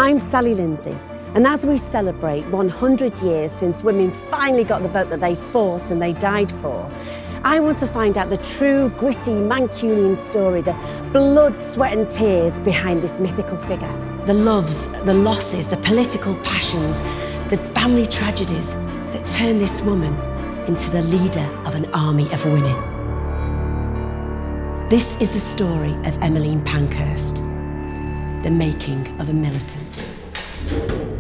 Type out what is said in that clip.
I'm Sally Lindsay, and as we celebrate 100 years since women finally got the vote that they fought and they died for, I want to find out the true, gritty Mancunian story, the blood, sweat and tears behind this mythical figure. The loves, the losses, the political passions, the family tragedies that turned this woman into the leader of an army of women. This is the story of Emmeline Pankhurst, the making of a militant.